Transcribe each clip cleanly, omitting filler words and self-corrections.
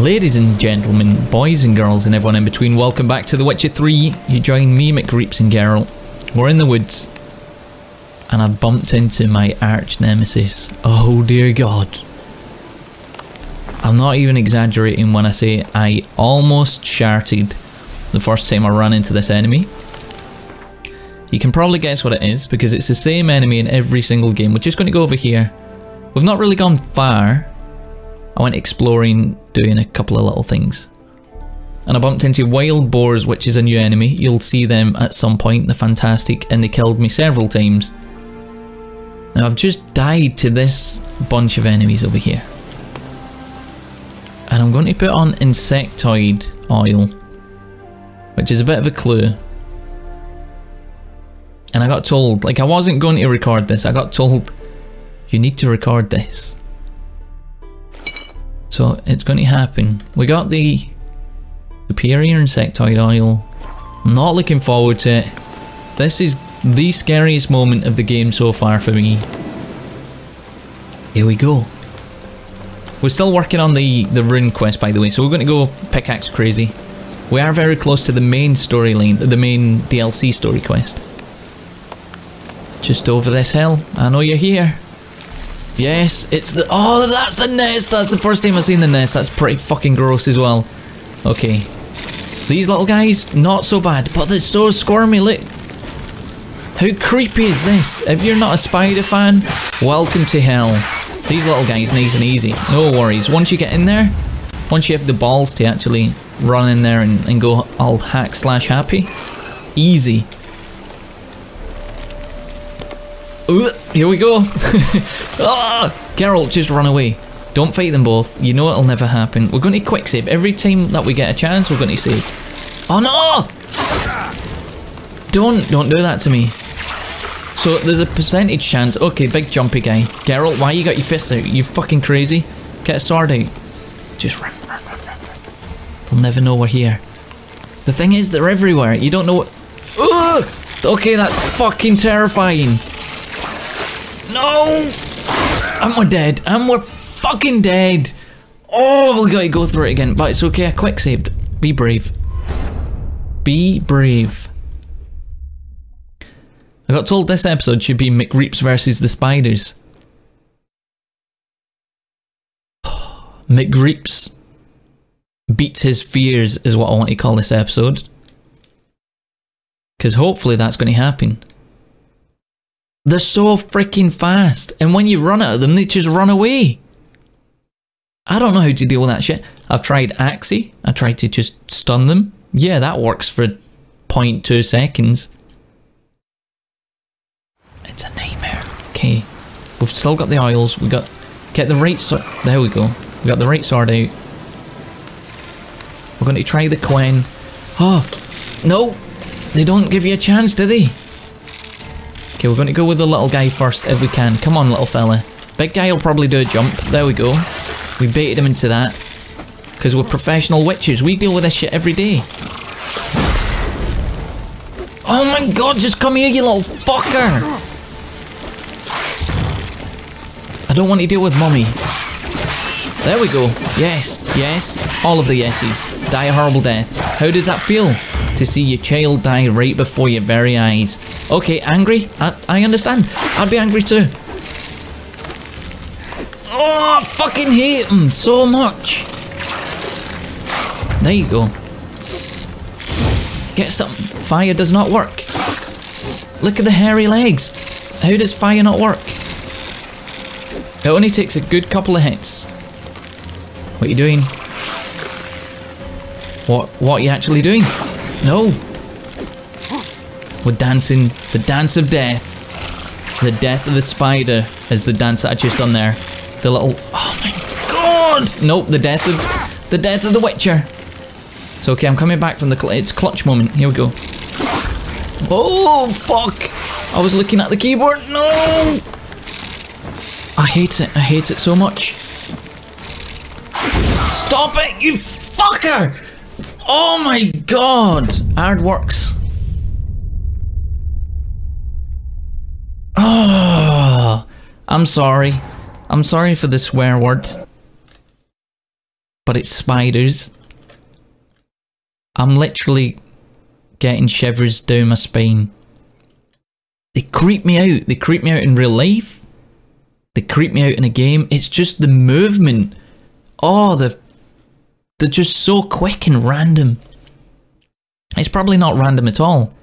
Ladies and gentlemen, boys and girls and everyone in between, welcome back to The Witcher 3. You join me, McReeps and Geralt. We're in the woods, and I've bumped into my arch nemesis. Oh dear God. I'm not even exaggerating when I say I almost sharted the first time I ran into this enemy. You can probably guess what it is, because it's the same enemy in every single game. We're just going to go over here. We've not really gone far. I went exploring, doing a couple of little things. And I bumped into wild boars, which is a new enemy. You'll see them at some point. They're fantastic, and they killed me several times. Now I've just died to this bunch of enemies over here. And I'm going to put on insectoid oil, which is a bit of a clue. And I got told, like, I wasn't going to record this. I got told, you need to record this. So it's going to happen. We got the superior insectoid oil. I'm not looking forward to it. This is the scariest moment of the game so far for me. Here we go. We're still working on the rune quest, by the way, so we're going to go pickaxe crazy. We are very close to the main storyline, the main DLC story quest. Just over this hill. I know you're here. Yes, it's the... Oh, that's the nest! That's the first time I've seen the nest. That's pretty fucking gross as well. Okay. These little guys, not so bad, but they're so squirmy, look. How creepy is this? If you're not a spider fan, welcome to hell. These little guys, nice and easy. No worries. Once you get in there, once you have the balls to actually run in there and go all hack/happy, easy. Here we go. Geralt, just run away. Don't fight them both. You know it'll never happen. We're going to quick save. Every time that we get a chance, we're going to save. Oh no! Don't do that to me. So there's a percentage chance. Okay, big jumpy guy. Geralt, why you got your fists out? You fucking crazy? Get a sword out. Just run. They'll never know we're here. The thing is, they're everywhere. You don't know what... Okay, that's fucking terrifying. No! And we're dead. And we're fucking dead. Oh, we gotta go through it again. But it's okay, I quick saved. Be brave. Be brave. I got told this episode should be McReeps versus the spiders. McReeps beats his fears is what I want to call this episode. Because hopefully that's going to happen. They're so freaking fast, and when you run at them, they just run away. I don't know how to deal with that shit. I've tried Axie. I tried to just stun them. Yeah, that works for 0.2 seconds. It's a nightmare. Okay, we've still got the oils. We got get the right sword. There we go. We got the right sword out. We're going to try the Quen. Oh no, they don't give you a chance, do they? Okay, we're going to go with the little guy first if we can. Come on, little fella. Big guy will probably do a jump. There we go. We baited him into that. Because we're professional witches. We deal with this shit every day. Oh my god, just come here, you little fucker! I don't want to deal with mummy. There we go. Yes, yes. All of the yeses. Die a horrible death. How does that feel? To see your child die right before your very eyes. Okay, angry? I understand. I'd be angry too. Oh, I fucking hate him so much. There you go. Get some. Fire does not work. Look at the hairy legs. How does fire not work? It only takes a good couple of hits. What are you doing? What are you actually doing? No. We're dancing the dance of death. The death of the spider is the dance that I just done there. The little... Oh my god! Nope, the death of the Witcher. It's okay, I'm coming back from the... It's clutch moment. Here we go. Oh, fuck! I was looking at the keyboard. No! I hate it. I hate it so much. Stop it, you fucker! Oh my god! Hard works. Oh, I'm sorry. I'm sorry for the swear words. but it's spiders. I'm literally getting shivers down my spine. They creep me out. They creep me out in real life. They creep me out in a game. It's just the movement. Oh, they're just so quick and random. It's probably not random at all.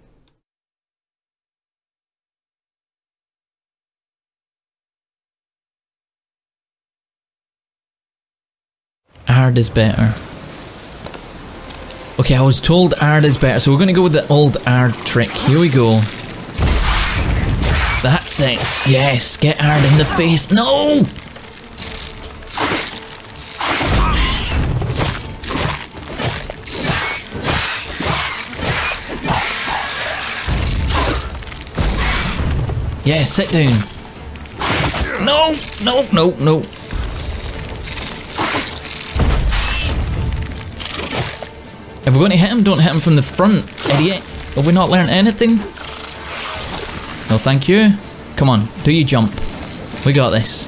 Hard is better. Okay, I was told hard is better, so we're going to go with the old hard trick. Here we go. That's it. Yes, get hard in the face. No! Yes, sit down. No, no, no, no. If we're going to hit him, don't hit him from the front, idiot. Have we not learned anything? No, thank you. Come on, do your jump. We got this.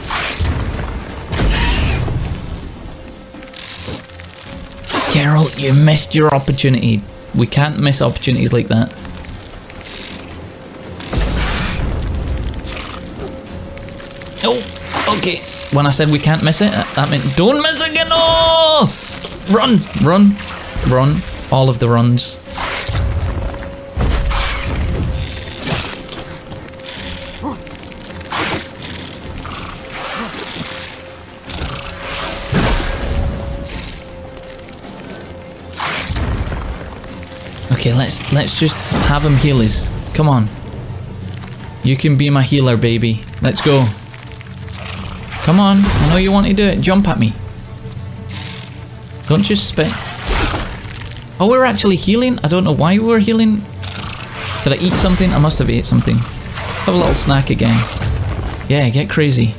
Geralt, you missed your opportunity. We can't miss opportunities like that. Oh, okay. When I said we can't miss it, that meant don't miss again. Oh! Run, run, run. All of the runs. Okay, let's just have him heal us. Come on. You can be my healer, baby. Let's go. Come on. I know you want to do it. Jump at me. Don't just spit. Oh, we're actually healing? I don't know why we were healing. Did I eat something? I must have ate something. Have a little snack again. Yeah, get crazy.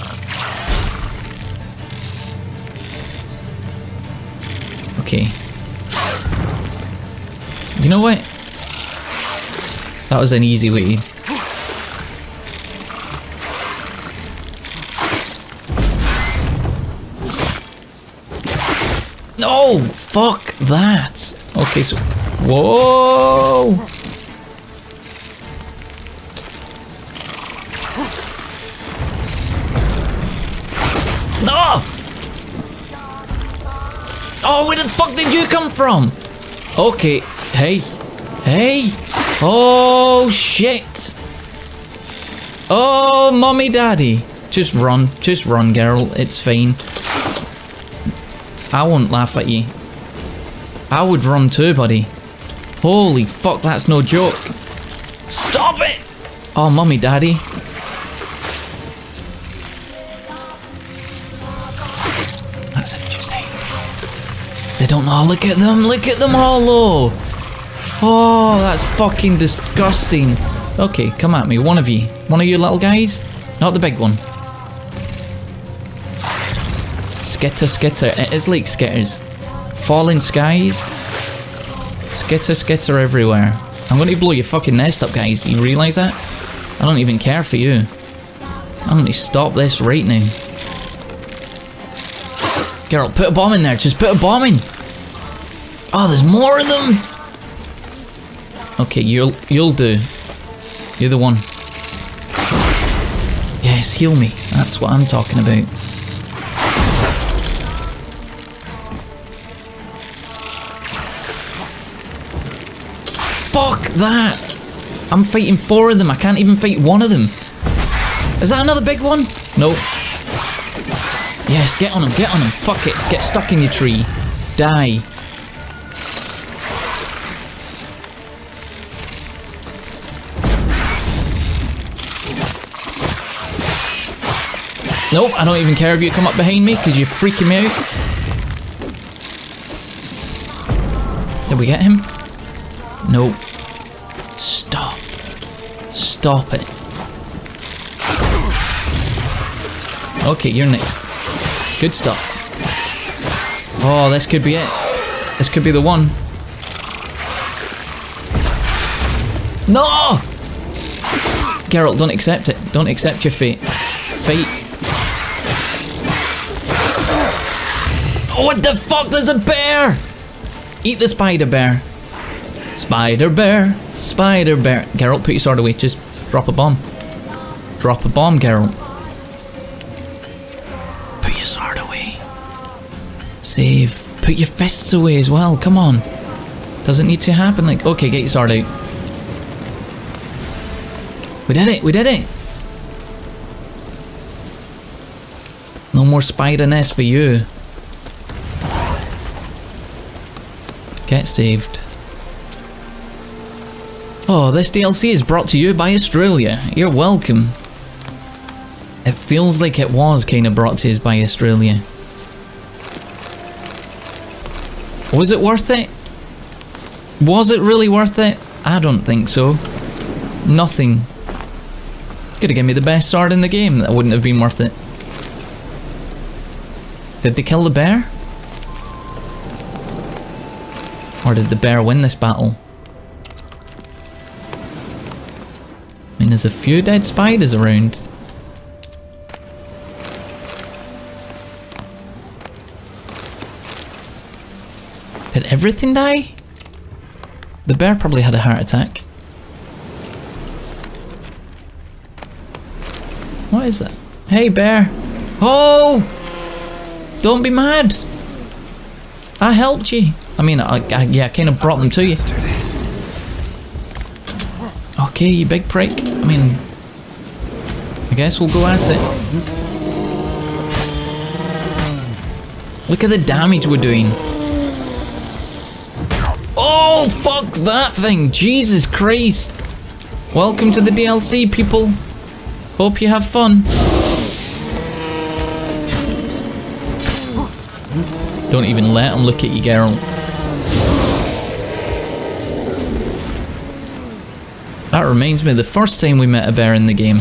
Okay. You know what? That was an easy way. No! Fuck that! Okay, so... Whoa! No! Oh, where the fuck did you come from? Okay, hey. Hey! Oh, shit! Oh, mommy, daddy. Just run, Geralt. It's fine. I won't laugh at you. I would run too, buddy. Holy fuck, that's no joke. Stop it! Oh, mummy, daddy. That's interesting. They don't know. Look at them all, though. Oh, that's fucking disgusting. Okay, come at me, one of you. One of you little guys. Not the big one. Skitter, skitter. It is like skitters. Falling skies. Skitter, skitter everywhere. I'm going to blow your fucking nest up, guys. Do you realise that? I don't even care for you. I'm going to stop this right now. Geralt, put a bomb in there. Just put a bomb in. Oh, there's more of them. Okay, you'll do. You're the one. Yes, heal me. That's what I'm talking about. Fuck that! I'm fighting 4 of them. I can't even fight 1 of them. Is that another big one? No. Yes, get on him, get on him. Fuck it. Get stuck in your tree. Die. Nope, I don't even care if you come up behind me because you're freaking me out. Did we get him? Nope. Stop. Stop it. Okay, you're next. Good stuff. Oh, this could be it. This could be the one. No! Geralt, don't accept it. Don't accept your fate. Fate. Oh, what the fuck? There's a bear! Eat the spider bear. Spider bear. Spider bear. Geralt, put your sword away. Just drop a bomb. Drop a bomb, Geralt. Put your sword away. Save. Put your fists away as well. Come on. Doesn't need to happen. Like, okay, get your sword out. We did it. We did it. No more spider nest for you. Get saved. Oh, this DLC is brought to you by Australia. You're welcome. It feels like it was kind of brought to us by Australia. Was it worth it? Was it really worth it? I don't think so. Nothing. Could have given me the best sword in the game. That wouldn't have been worth it. Did they kill the bear? Or did the bear win this battle? I mean, there's a few dead spiders around. Did everything die? The bear probably had a heart attack. What is that? Hey, bear. Oh! Don't be mad. I helped you. I mean, yeah, I kind of brought them to you. Okay, you big prick. I mean, I guess we'll go at it. Look at the damage we're doing. Oh, fuck that thing. Jesus Christ. Welcome to the DLC, people. Hope you have fun. Don't even let him look at you, Geralt. That reminds me of the first time we met a bear in the game.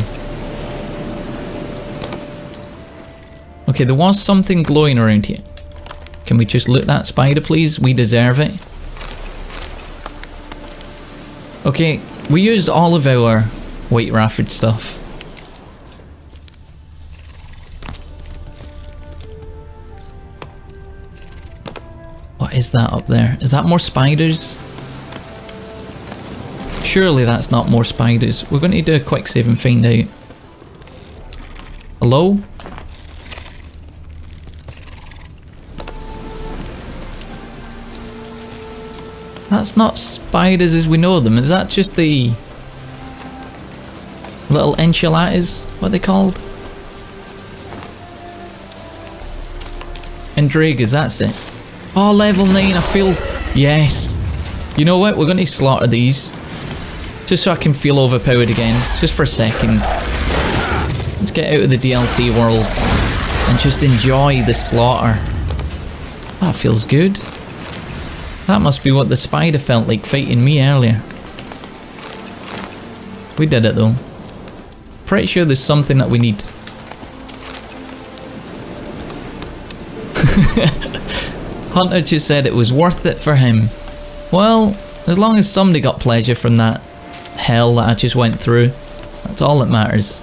Okay, there was something glowing around here. Can we just loot that spider, please? We deserve it. Okay, we used all of our White Rafford stuff. What is that up there? Is that more spiders? Surely that's not more spiders. We're going to do a quick save and find out. Hello? That's not spiders as we know them. Is that just the little enchiladas? What are they called? Endrigas, that's it. Oh, level 9, I failed. Yes. You know what? We're going to slaughter these. Just so I can feel overpowered again. Just for a second. Let's get out of the DLC world. And just enjoy the slaughter. That feels good. That must be what the spider felt like fighting me earlier. We did it though. Pretty sure there's something that we need. Hunter just said it was worth it for him. Well, as long as somebody got pleasure from that hell that I just went through, that's all that matters.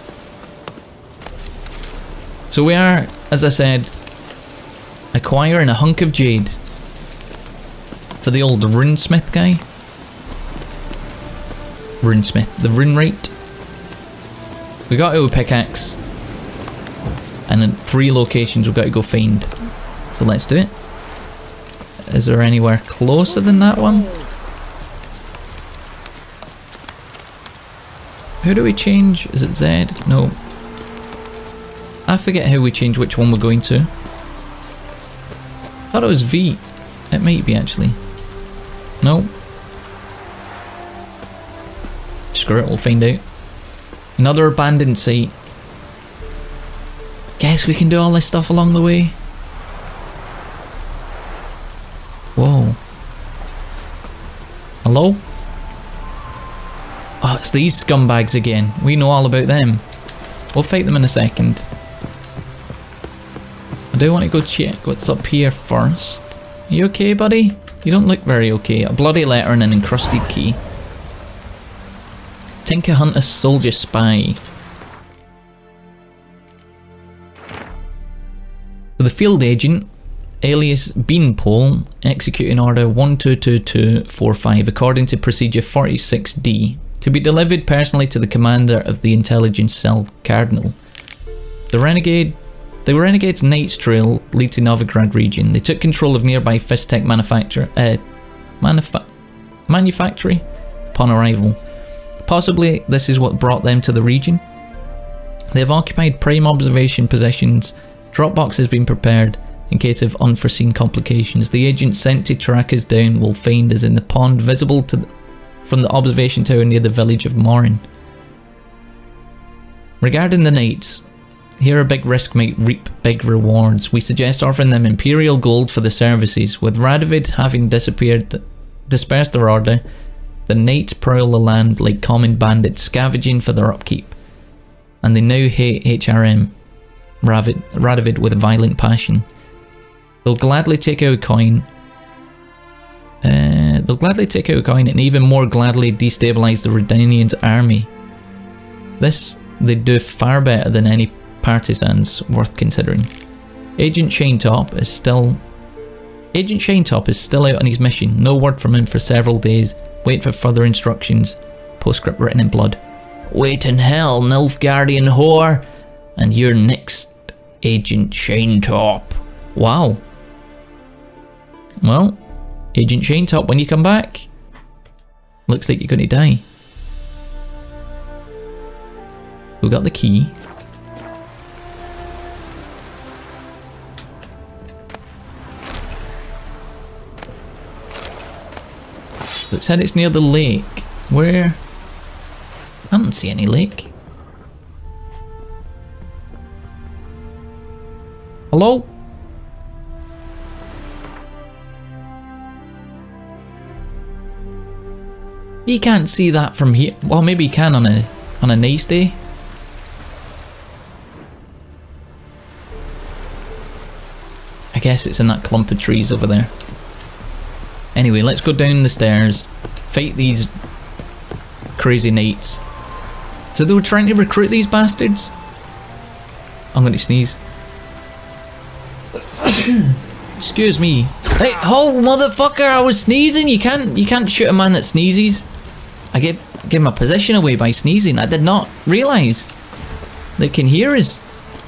So we are, as I said, acquiring a hunk of jade. For the old runesmith guy. Runesmith, the runewright. We got our pickaxe. And in 3 locations we've got to go find. So let's do it. Is there anywhere closer than that one? Who do we change? Is it Z? No. I forget how we change which one we're going to. I thought it was V. It might be actually. No. Screw it, we'll find out. Another abandoned site. Guess we can do all this stuff along the way. Whoa. Hello? Oh, it's these scumbags again. We know all about them. We'll fight them in a second. I do want to go check what's up here first. You okay, buddy? You don't look very okay. A bloody letter and an encrusted key. Tinker Hunter Soldier Spy. So the field agent alias Beanpole, executing order 122245 according to procedure 46D, to be delivered personally to the commander of the intelligence cell, Cardinal. The Renegade's Knights Trail lead to Novigrad region. They took control of nearby Fistech manufactory upon arrival. Possibly this is what brought them to the region. They have occupied prime observation positions. Dropbox has been prepared in case of unforeseen complications. The agent sent to track us down will find us in the pond visible from the observation tower near the village of Morin. Regarding the Knights, here a big risk might reap big rewards. We suggest offering them Imperial gold for the services. With Radovid having dispersed their order, the Knights prowl the land like common bandits, scavenging for their upkeep. And they now hate HRM, Radovid with a violent passion. They'll gladly take out a coin. And even more gladly destabilise the Redanians' army. This they do far better than any partisans worth considering. Agent Chaintop is still out on his mission. No word from him for several days. Wait for further instructions. Postscript written in blood. Wait in hell, Nilfgaardian whore, and you're next, Agent Chaintop. Wow. Well, Agent Chaintop, when you come back, looks like you're going to die. We got the key. It said it's near the lake. Where? I don't see any lake. Hello? You can't see that from here. Well, maybe you can on a nice day. I guess it's in that clump of trees over there. Anyway, let's go down the stairs, fight these crazy knights. So they were trying to recruit these bastards? I'm gonna sneeze. Excuse me. Hey, oh motherfucker, I was sneezing. You can't shoot a man that sneezes. I gave my position away by sneezing. I did not realise they can hear us.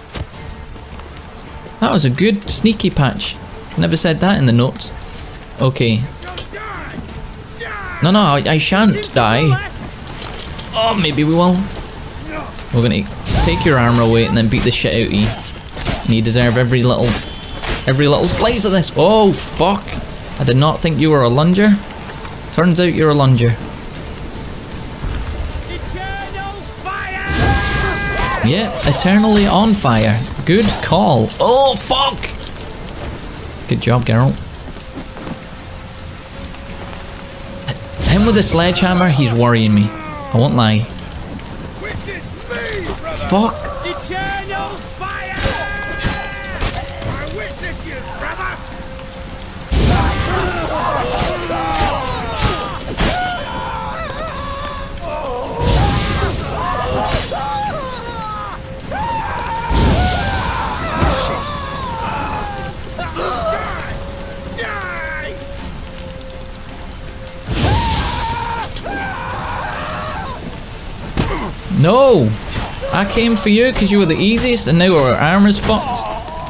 That was a good sneaky patch. Never said that in the notes. Okay. No, I shan't die. Oh, maybe we will. We're gonna take your armor away and then beat the shit out of you. And you deserve every little slice of this. Oh, fuck. I did not think you were a lunger. Turns out you're a lunger. Yeah, eternally on fire. Good call. Oh, fuck. Good job, Geralt. Him with the sledgehammer, he's worrying me. I won't lie. Fuck. Eternal fire! I witness you, brother! No! I came for you because you were the easiest and now our armor's fucked.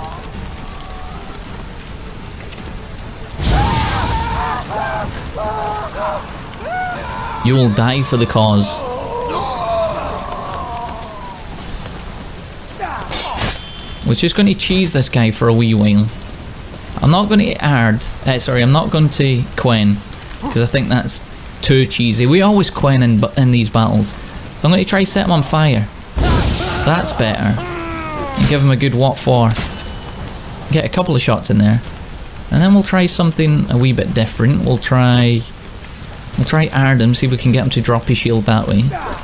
You will die for the cause. We're just going to cheese this guy for a wee while. I'm not going to Ard. I'm not going to Quen because I think that's too cheesy. We always Quen in these battles. So I'm going to try set him on fire. That's better. And give him a good what for. Get a couple of shots in there. And then we'll try something a wee bit different. We'll try Ardham, see if we can get him to drop his shield that way.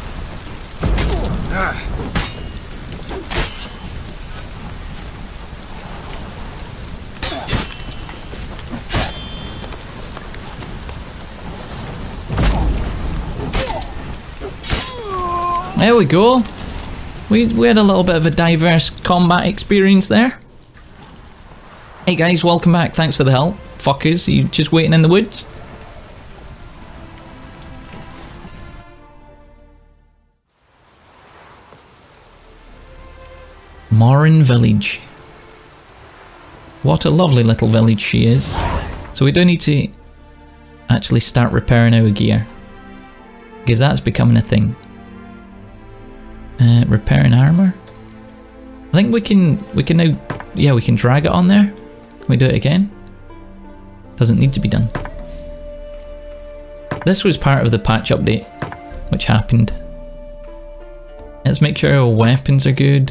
There we go. We had a little bit of a diverse combat experience there. Hey guys, welcome back. Thanks for the help. Fuckers, you just waiting in the woods? Morin Village. What a lovely little village she is. So we do need to actually start repairing our gear, because that's becoming a thing. Repairing armor. I think we can now, yeah, we can drag it on there. Can we do it again? Doesn't need to be done. This was part of the patch update, which happened. Let's make sure our weapons are good.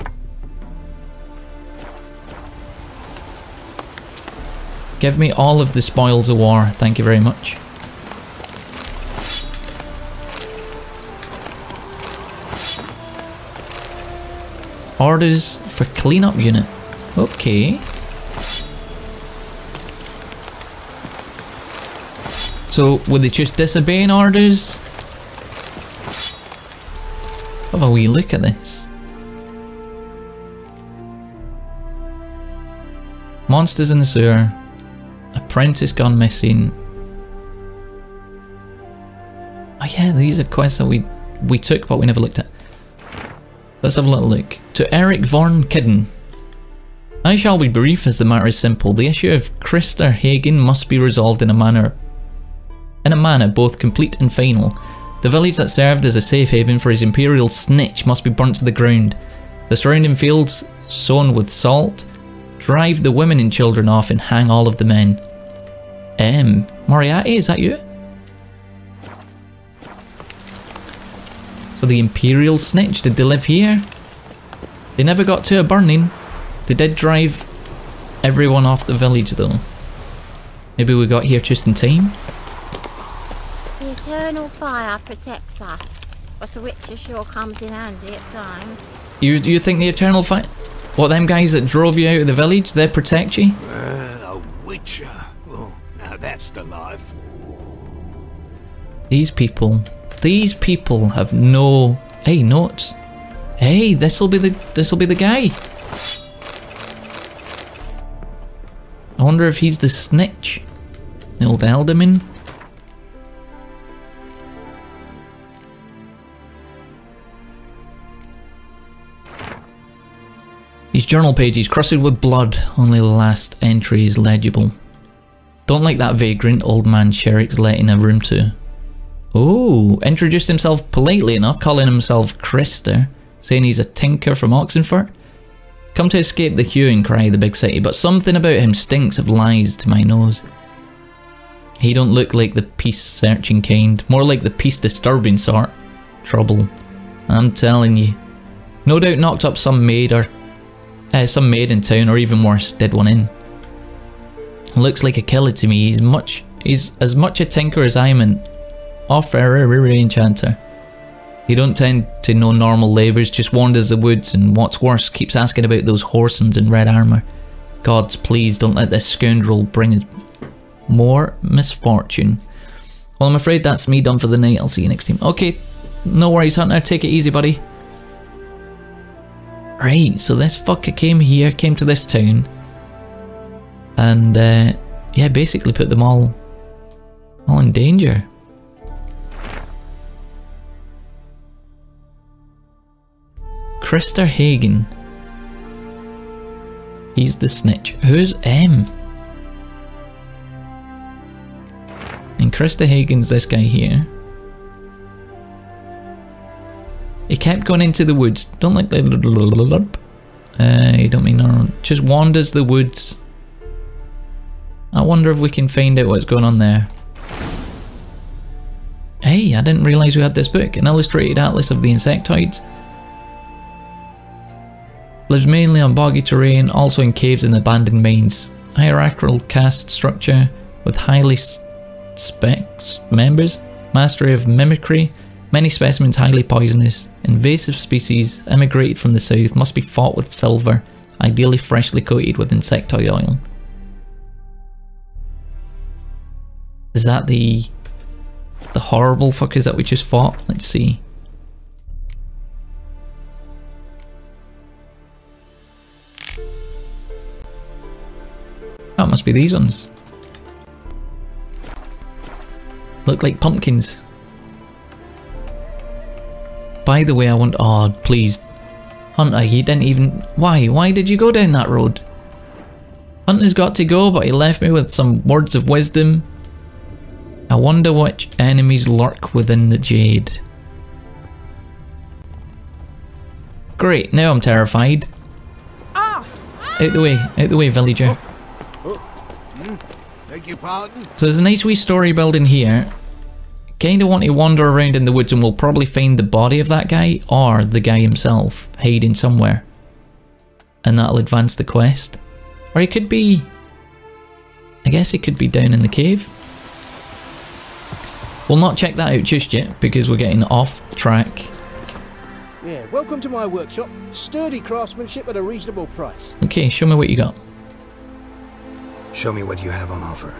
Give me all of the spoils of war, thank you very much. Orders for cleanup unit. Okay. So, were they just disobeying orders? Have a wee look at this. Monsters in the sewer. Apprentice gone missing. Oh yeah, these are quests that we took but we never looked at. Let's have a little look. To Eric Vorn Kidden. I shall be brief as the matter is simple. The issue of Krister Hagen must be resolved in a manner both complete and final. The village that served as a safe haven for his imperial snitch must be burnt to the ground. The surrounding fields sown with salt. Drive the women and children off and hang all of the men. Moriarty, is that you? So the imperial snitch, did they live here? They never got to a burning. They did drive everyone off the village though. Maybe we got here just in time? The eternal fire protects us, but the Witcher sure comes in handy at times. You think the eternal fire... What, them guys that drove you out of the village, they protect you? A Witcher. Oh, now that's the life. These people have no... Hey, notes. Hey, this'll be the guy. I wonder if he's the snitch. The old alderman. His journal pages crusted with blood, only the last entry is legible. Don't like that vagrant old man Sherrick's letting a room to. Oh, introduced himself politely enough, calling himself Krister, saying he's a tinker from Oxenfurt. Come to escape the hue and cry of the big city, but something about him stinks of lies to my nose. He don't look like the peace-searching kind, more like the peace-disturbing sort. Trouble, I'm telling you. No doubt knocked up some maid in town, or even worse, did one in. Looks like a killer to me. He's as much a tinker as I am an enchanter. He don't tend to know normal labours, just wanders the woods, and what's worse, keeps asking about those horsens in red armour. Gods, please don't let this scoundrel bring us more misfortune. Well, I'm afraid that's me done for the night. I'll see you next time. Okay, no worries, Hunter. Take it easy, buddy. Right, so this fucker came to this town, and yeah, basically put them all in danger. Krister Hagen. He's the snitch. Who's M? And Krister Hagen's this guy here. He kept going into the woods. Don't like the... you don't mean no. Just wanders the woods. I wonder if we can find out what's going on there. Hey, I didn't realise we had this book. An illustrated atlas of the insectoids. Lives mainly on boggy terrain, also in caves and abandoned mines. Hierarchical caste structure with highly spec members. Mastery of mimicry. Many specimens highly poisonous. Invasive species immigrated from the south, must be fought with silver, ideally freshly coated with insectoid oil. Is that the horrible fuckers that we just fought? Let's see. that must be these ones. Look like pumpkins. By the way, I want... Oh, please. Hunter, you didn't even... Why? Why did you go down that road? Hunter's got to go, but he left me with some words of wisdom. I wonder which enemies lurk within the jade. Great, now I'm terrified. Out the way, villager. Beg your pardon? So there's a nice wee story building here. Kinda want to wander around in the woods and we'll probably find the body of that guy or the guy himself hiding somewhere. And that'll advance the quest. Or he could be... I guess he could be down in the cave. We'll not check that out just yet because we're getting off track. Yeah, welcome to my workshop. Sturdy craftsmanship at a reasonable price. Okay, show me what you got. Show me what you have on offer.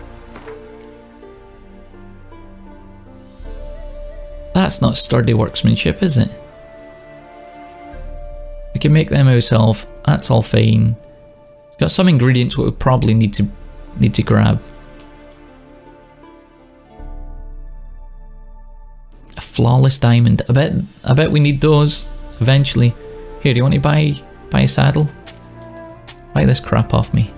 That's not sturdy workmanship, is it? We can make them ourselves. That's all fine. It's got some ingredients we would probably need to grab. A flawless diamond. I bet we need those eventually. Here, do you want to buy a saddle? Buy this crap off me.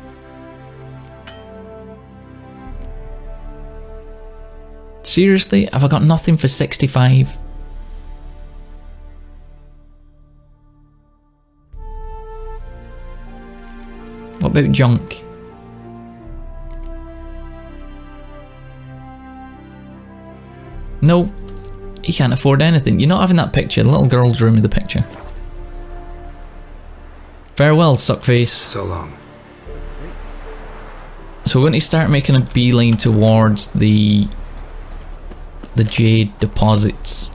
Seriously? Have I got nothing for 65? What about junk? No, he can't afford anything. You're not having that picture. The little girl drew me the picture. Farewell, suckface. So long. So we're going to start making a beeline towards the jade deposits.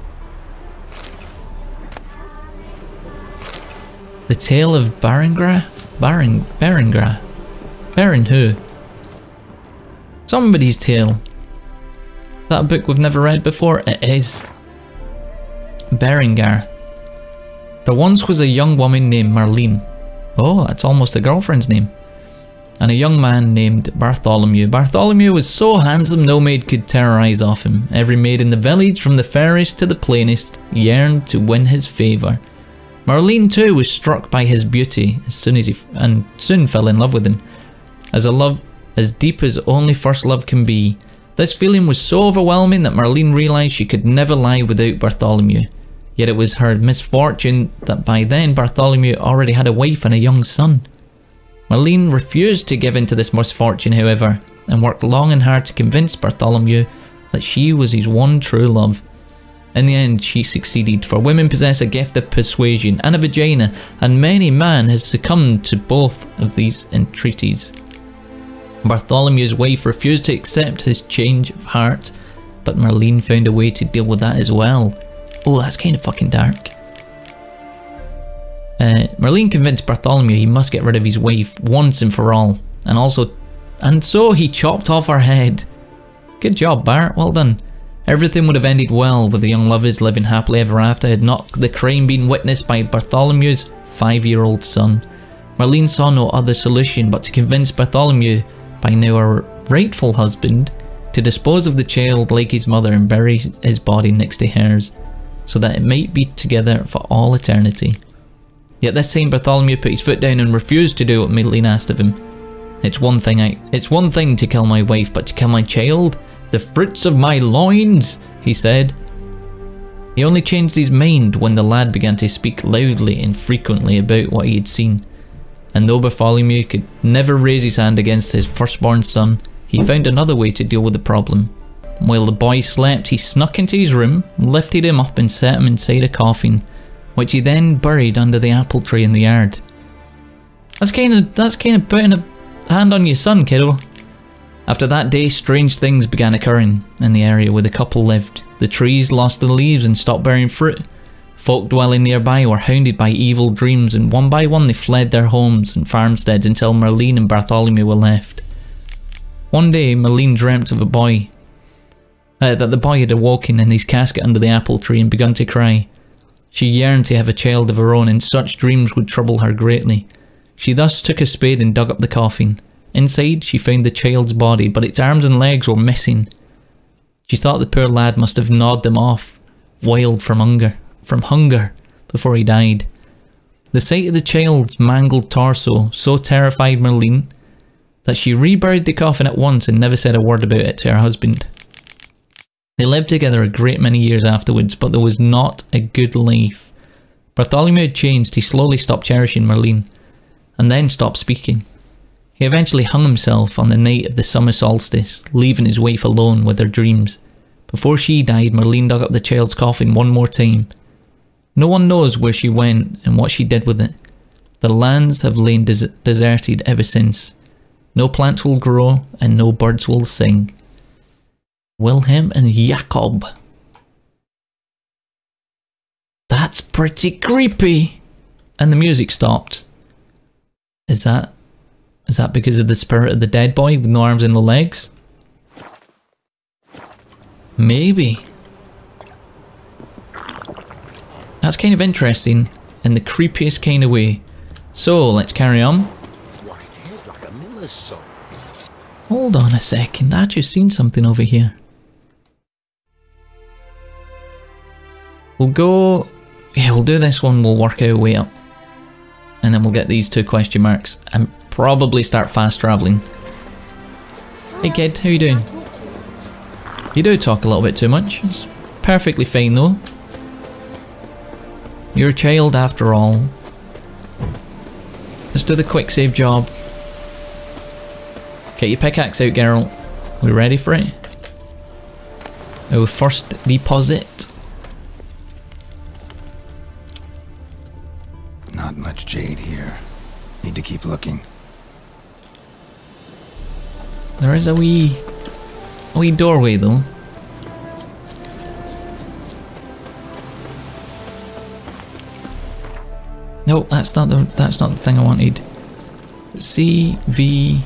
The Tale of Barengrath? Barengrath? Baron who? Somebody's tale. That a book we've never read before? It is. Berengarth. There once was a young woman named Marlene. Oh, that's almost a girlfriend's name. And a young man named Bartholomew. Bartholomew was so handsome no maid could tear her eyes off him. Every maid in the village, from the fairest to the plainest, yearned to win his favour. Marlene too was struck by his beauty and soon fell in love with him. As a love as deep as only first love can be. This feeling was so overwhelming that Marlene realised she could never lie without Bartholomew. Yet it was her misfortune that by then Bartholomew already had a wife and a young son. Marlene refused to give in to this misfortune, however, and worked long and hard to convince Bartholomew that she was his one true love. In the end, she succeeded, for women possess a gift of persuasion and a vagina, and many man has succumbed to both of these entreaties. Bartholomew's wife refused to accept his change of heart, but Marlene found a way to deal with that as well. Oh, that's kind of fucking dark. Marlene convinced Bartholomew he must get rid of his wife once and for all, and so he chopped off her head. Good job, Bart, well done. Everything would have ended well with the young lovers living happily ever after had not the crime been witnessed by Bartholomew's 5-year-old son. Marlene saw no other solution but to convince Bartholomew, by now her rightful husband, to dispose of the child like his mother and bury his body next to hers, so that it might be together for all eternity. Yet this time Bartholomew put his foot down and refused to do what Marlene asked of him. It's one thing to kill my wife, but to kill my child? The fruits of my loins, he said. He only changed his mind when the lad began to speak loudly and frequently about what he had seen. And though Bartholomew could never raise his hand against his firstborn son, he found another way to deal with the problem. While the boy slept, he snuck into his room, lifted him up and set him inside a coffin, which he then buried under the apple tree in the yard. That's kind of putting a hand on your son, kiddo. After that day, strange things began occurring in the area where the couple lived. The trees lost their leaves and stopped bearing fruit. Folk dwelling nearby were hounded by evil dreams, and one by one they fled their homes and farmsteads until Marlene and Bartholomew were left. One day, Marlene dreamt of a boy. That the boy had awoken in his casket under the apple tree and begun to cry. She yearned to have a child of her own, and such dreams would trouble her greatly. She thus took a spade and dug up the coffin. Inside, she found the child's body, but its arms and legs were missing. She thought the poor lad must have gnawed them off, wild from hunger, before he died. The sight of the child's mangled torso so terrified Marlene that she reburied the coffin at once and never said a word about it to her husband. They lived together a great many years afterwards, but there was not a good life. Bartholomew had changed. He slowly stopped cherishing Marlene, and then stopped speaking. He eventually hung himself on the night of the summer solstice, leaving his wife alone with her dreams. Before she died, Marlene dug up the child's coffin one more time. No one knows where she went and what she did with it. The lands have lain deserted ever since. No plants will grow and no birds will sing. Wilhelm and Jakob. That's pretty creepy. And the music stopped. Is that because of the spirit of the dead boy with no arms and no legs? Maybe. That's kind of interesting in the creepiest kind of way. So let's carry on. White head like a miller's son. Hold on a second, I just seen something over here. We'll go... yeah, we'll do this one, we'll work our way up. And then we'll get these 2 question marks and probably start fast travelling. Hey kid, how you doing? You do talk a little bit too much. It's perfectly fine though. You're a child after all. Let's do the quick save job. Get your pickaxe out, Geralt. We ready for it? Our first deposit. Not much jade here. Need to keep looking. There is a wee doorway though. No, that's not the thing I wanted. C V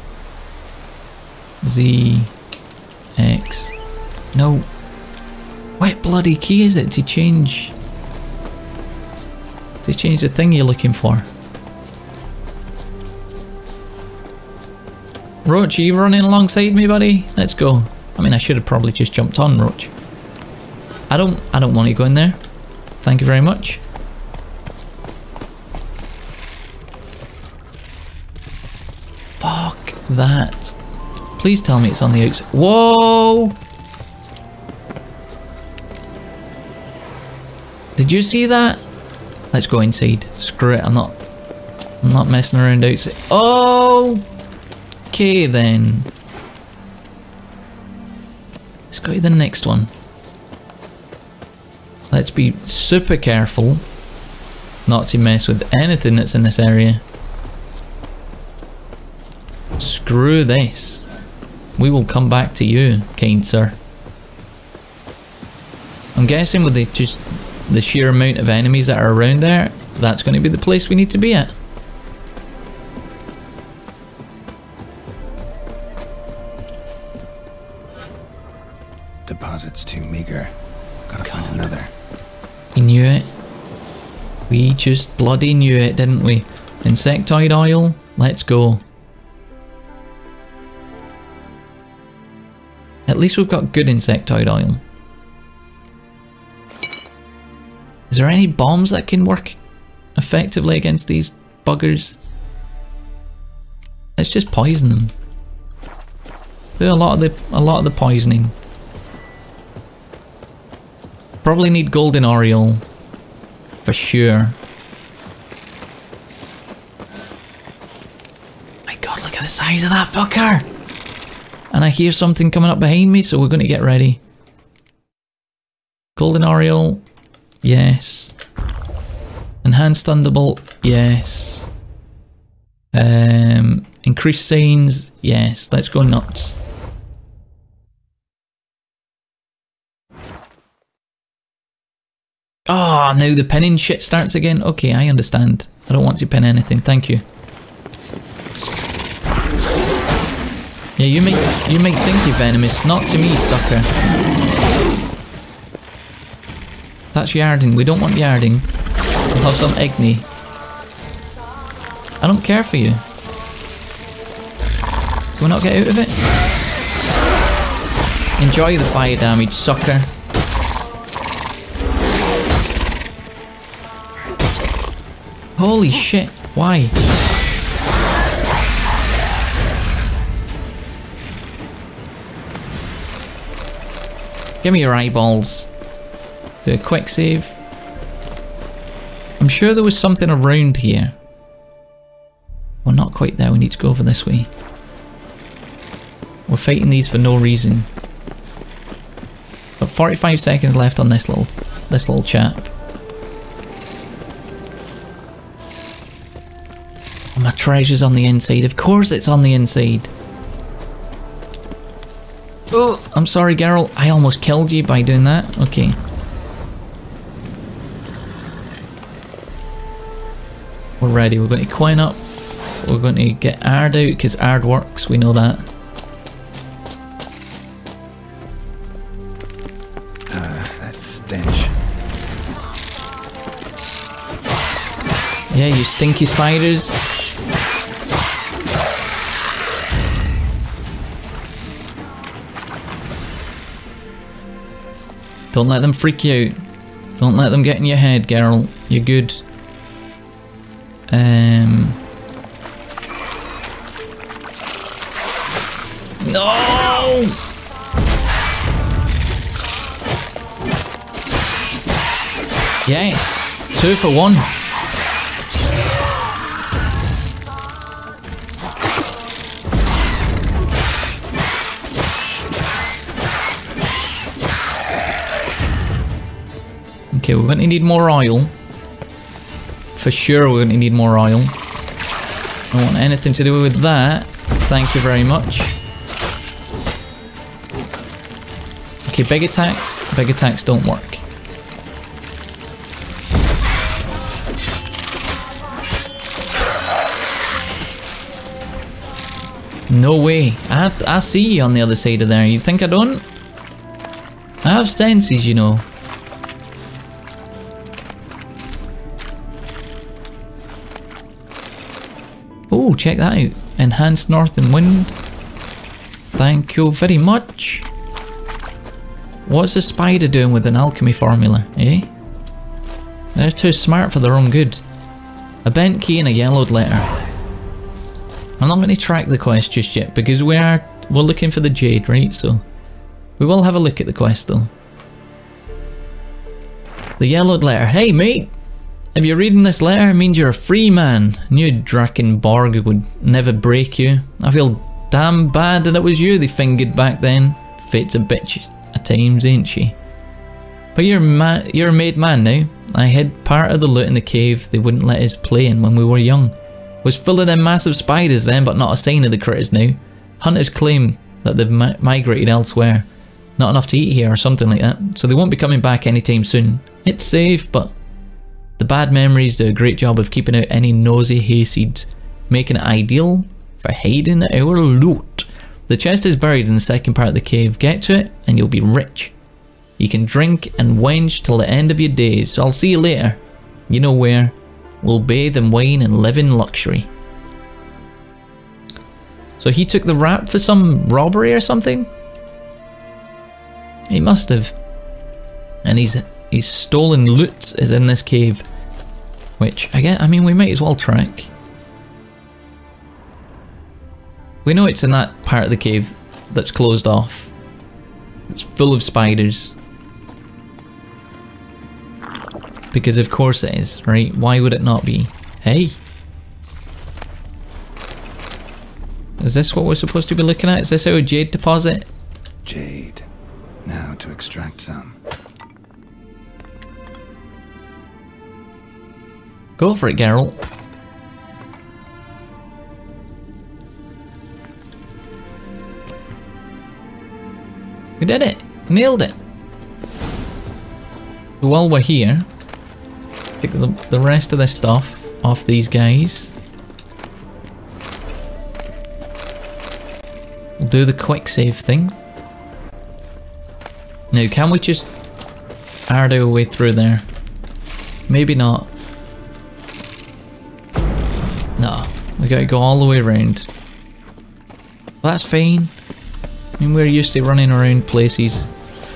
Z X. No. What bloody key is it to change? To change the thing you're looking for. Roach, are you running alongside me, buddy? Let's go. I mean, I should have probably just jumped on Roach. I don't want to go in there. Thank you very much. Fuck that. Please tell me it's on the outside. Whoa! Did you see that? Let's go inside. Screw it, I'm not messing around outside. Oh! Okay then. Let's go to the next one. Let's be super careful not to mess with anything that's in this area. Screw this. We will come back to you, kind sir. I'm guessing with the sheer amount of enemies that are around there, that's going to be the place we need to be at. Deposit's too meager. Gotta find another. We knew it. We just bloody knew it, didn't we? Insectoid oil, let's go. At least we've got good insectoid oil. Is there any bombs that can work effectively against these buggers? Let's just poison them. Do a lot of the poisoning. Probably need golden Oriole for sure. My god, look at the size of that fucker! And I hear something coming up behind me, so we're going to get ready. Golden Oriole, yes. Enhanced Thunderbolt, yes. Increased signs, yes. Let's go nuts. Oh, now the pinning shit starts again? Okay, I understand. I don't want to pin anything, thank you. Yeah, you might think you're venomous, not to me, sucker. That's yarding, we don't want yarding. We'll have some Igni. I don't care for you. Can we not get out of it? Enjoy the fire damage, sucker. Holy shit, why? Give me your eyeballs. Do a quick save. I'm sure there was something around here. Well, not quite there, we need to go over this way. We're fighting these for no reason. Got 45 seconds left on this little chap. Oh, my treasure's on the inside. Of course it's on the inside. Oh, I'm sorry, Geralt. I almost killed you by doing that. Okay. We're ready. We're going to coin up. We're going to get Ard out because Ard works. We know that. That stench. Yeah, you stinky spiders. Don't let them freak you out. Don't let them get in your head, Geralt. You're good. No! Yes! 2 for 1. Okay, we're going to need more oil. For sure we're going to need more oil. I don't want anything to do with that. Thank you very much. Okay, big attacks don't work. No way. I see you on the other side of there. You think I don't? I have senses, you know. Oh, check that out. Enhanced North and Wind. Thank you very much. What's a spider doing with an alchemy formula, eh? They're too smart for their own good. A bent key and a yellowed letter. I'm not going to track the quest just yet because we're looking for the jade, right? So we will have a look at the quest though. The yellowed letter. Hey mate! If you're reading this letter, it means you're a free man. I knew Drakenborg would never break you. I feel damn bad that it was you they fingered back then. Fate's a bitch at times, ain't she? But you're a made man now. I hid part of the loot in the cave they wouldn't let us play in when we were young. Was full of them massive spiders then, but not a sign of the critters now. Hunters claim that they've migrated elsewhere. Not enough to eat here or something like that, so they won't be coming back anytime soon. It's safe, but the bad memories do a great job of keeping out any nosy hayseeds, making it ideal for hiding our loot. The chest is buried in the second part of the cave. Get to it and you'll be rich. You can drink and wench till the end of your days, so I'll see you later. You know where. We'll bathe in wine and live in luxury. So he took the rap for some robbery or something? He must have. And he's stolen loot is in this cave. Which, I mean, we might as well track. We know it's in that part of the cave that's closed off. It's full of spiders. Because of course it is, right? Why would it not be? Hey! Is this what we're supposed to be looking at? Is this our jade deposit? Jade. Now to extract some. Go for it, Geralt. We did it! Nailed it! While we're here, take the rest of this stuff off these guys. We'll do the quick save thing. Now, can we just ard our way through there? Maybe not. No, we gotta go all the way around. That's fine. I mean, we're used to running around places.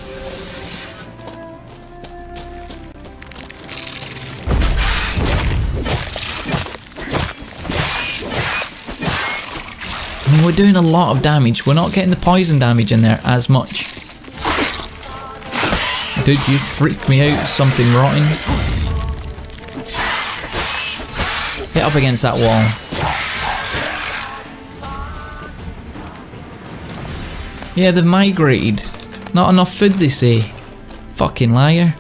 I mean, we're doing a lot of damage. We're not getting the poison damage in there as much. Dude, you freaked me out. Something rotten. Get up against that wall. Yeah, they've migrated. Not enough food, they say. Fucking liar.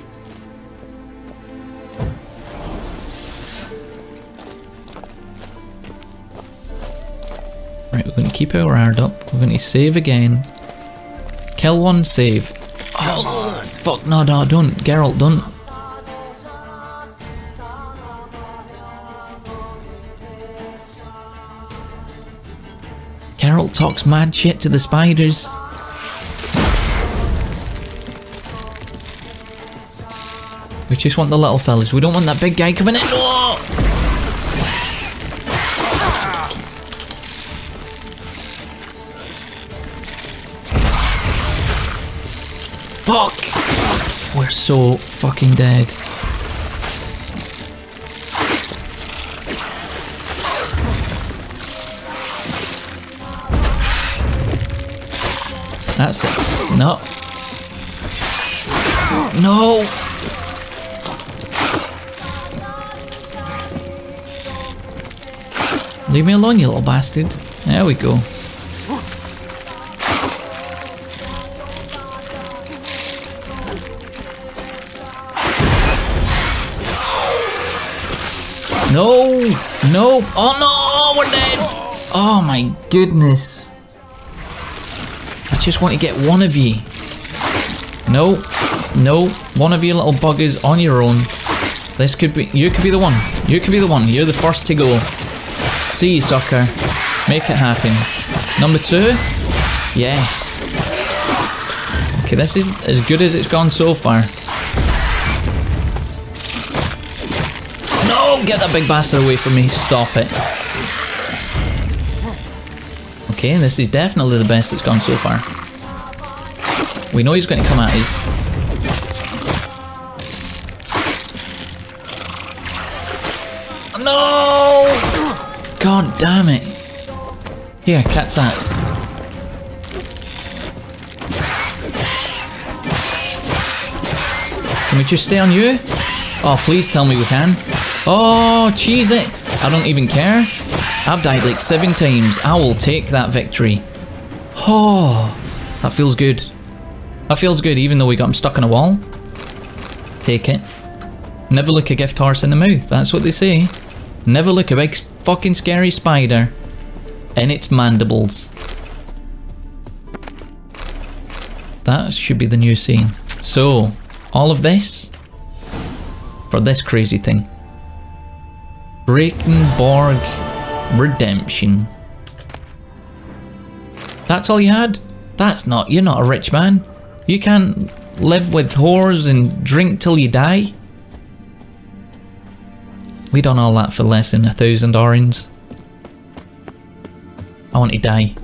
Right, we're going to keep our guard up. We're going to save again. Kill one, save. Oh, fuck, no, don't. Geralt, don't. Geralt talks mad shit to the spiders. We just want the little fellas. We don't want that big guy coming in. Oh! Fuck! We're so fucking dead. That's it. No. No! Leave me alone, you little bastard. There we go. No! No! Oh no! We're dead! Oh my goodness. I just want to get one of you. No. No. One of you little buggers on your own. This could be... You could be the one. You could be the one. You're the first to go. See you, sucker. Make it happen. Number 2? Yes. Okay, this is as good as it's gone so far. No! Get that big bastard away from me. Stop it. Okay, this is definitely the best it's gone so far. We know he's going to come at us. No! God damn it. Here, catch that. Can we just stay on you? Oh, please tell me we can. Oh, cheese it. I don't even care. I've died like 7 times. I will take that victory. Oh, that feels good. That feels good even though we got him stuck on a wall. Take it. Never look a gift horse in the mouth. That's what they say. Never look a big fucking scary spider in its mandibles. That should be the new scene. So, all of this for this crazy thing. Drakenborg Redemption. That's all you had? That's not... You're not a rich man. You can't live with whores and drink till you die. We done all that for less than 1,000 orens. I want to die.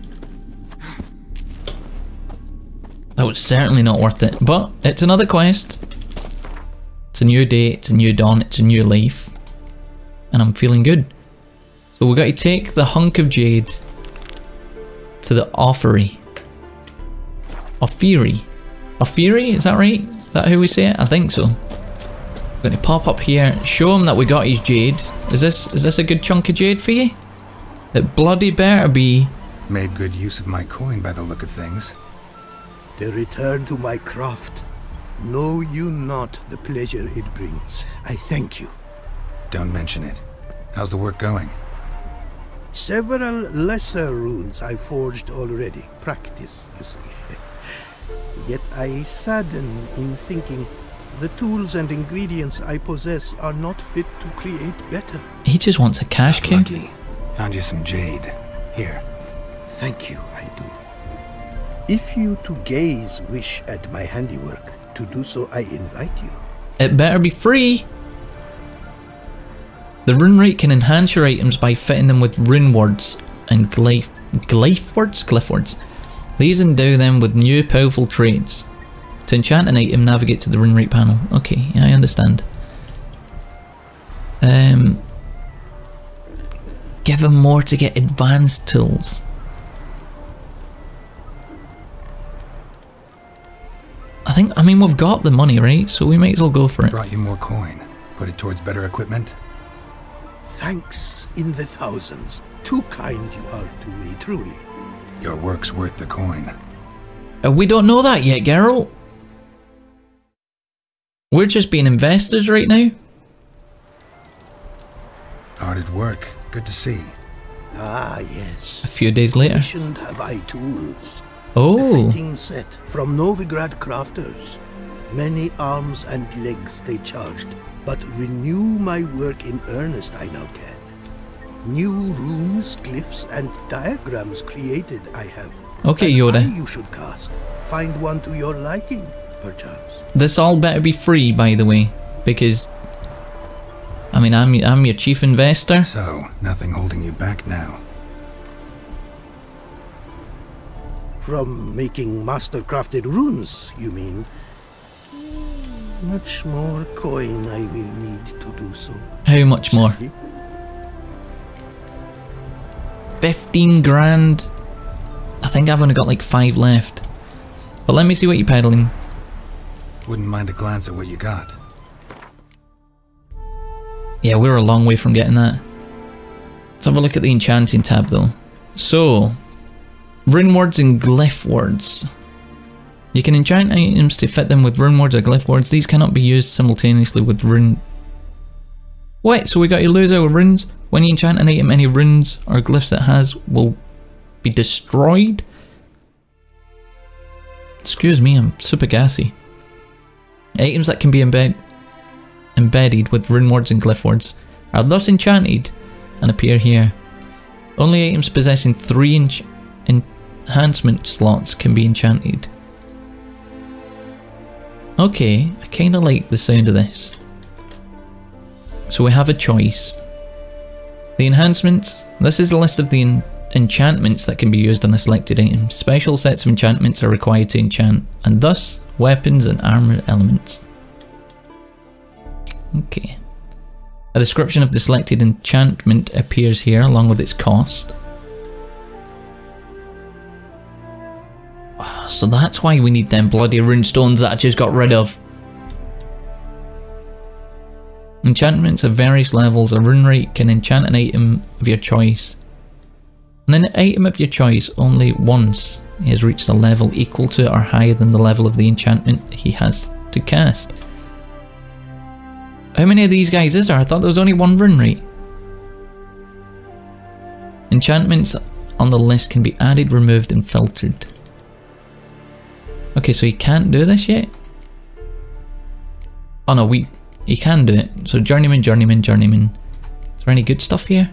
That was certainly not worth it, but it's another quest. It's a new day, it's a new dawn, it's a new life. And I'm feeling good. So we've got to take the hunk of jade to the Offery. Offery? Offery? Is that right? Is that how we say it? I think so. We're going to pop up here, show him that we got his jade. Is this a good chunk of jade for you? It bloody better be. Made good use of my coin by the look of things. The return to my craft. Know you not the pleasure it brings. I thank you. Don't mention it. How's the work going? Several lesser runes I forged already. Practice, you see. Yet I sadden in thinking the tools and ingredients I possess are not fit to create better. He just wants a cash cow. Lucky. Found you some jade. Here. Thank you, I do. If you to gaze wish at my handiwork, to do so I invite you. It better be free. The rune rate can enhance your items by fitting them with rune words and glyph Glyphwords? These endow them with new powerful traits. To enchant an item, navigate to the rune rate panel. Okay, yeah, I understand. Give them more to get advanced tools. I mean, we've got the money, right? So we might as well go for it. Brought you more coin. Put it towards better equipment. Thanks in the thousands. Too kind you are to me, truly. Your work's worth the coin. We don't know that yet, Geralt. We're just being investors right now. Hard at work. Good to see. Ah, yes. A few days later. Commissioned have I tools. Oh. A fitting set from Novigrad crafters. Many arms and legs they charged, but renew my work in earnest I now can. New runes, glyphs, and diagrams created I have. Okay, An Yoda. eye you should cast. Find one to your liking, perchance. This all better be free, by the way, because I mean, I'm your chief investor. So, nothing holding you back now. From making master-crafted runes, you mean? Much more coin I will need to do so. How much more? Sadly. 15 grand. I think I've only got like 5 left. But let me see what you're peddling. Wouldn't mind a glance at what you got. Yeah, we're a long way from getting that. Let's have a look at the enchanting tab though. So, rune words and glyph words. You can enchant items to fit them with rune words or glyph words. These cannot be used simultaneously with rune. Wait, so we got to lose our runes? When you enchant an item, any runes or glyphs it has will be destroyed? Excuse me, I'm super gassy. Items that can be embedded with rune words and glyph words are thus enchanted and appear here. Only items possessing 3 enhancement slots can be enchanted. Okay, I kinda like the sound of this. So we have a choice. The enhancements. This is a list of the enchantments that can be used on a selected item. Special sets of enchantments are required to enchant, and thus weapons and armor elements. Okay. A description of the selected enchantment appears here along with its cost. So that's why we need them bloody runestones that I just got rid of. Enchantments of various levels. A rune rate can enchant an item of your choice. And an item of your choice only once he has reached a level equal to or higher than the level of the enchantment he has to cast. How many of these guys is there? I thought there was only one rune rate. Enchantments on the list can be added, removed and filtered. Okay, so he can't do this yet? Oh no, he can do it. So journeyman, journeyman, journeyman. Is there any good stuff here?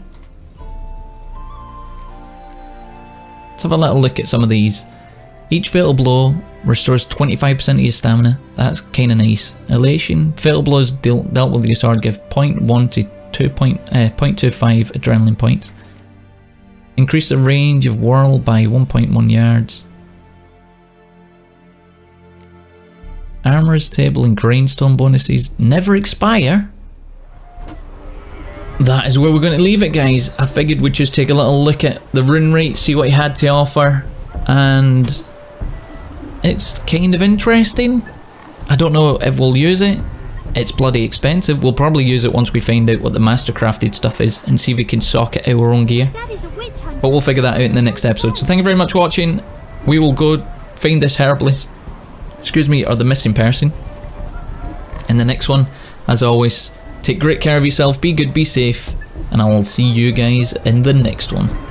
Let's have a little look at some of these. Each fatal blow restores 25% of your stamina. That's kinda nice. Elation. Fatal blows dealt with your sword give 0.1 to 0.25 adrenaline points. Increase the range of whirl by 1.1 yards. Armor's table and grindstone bonuses never expire. That is where we're going to leave it, guys. I figured we'd just take a little look at the rune rate, see what he had to offer, and it's kind of interesting. I don't know if we'll use it. It's bloody expensive. We'll probably use it once we find out what the mastercrafted stuff is and see if we can socket our own gear. But we'll figure that out in the next episode. So thank you very much for watching. We will go find this herbalist, excuse me, or the missing person in the next one. As always, take great care of yourself, be good, be safe, and I will see you guys in the next one.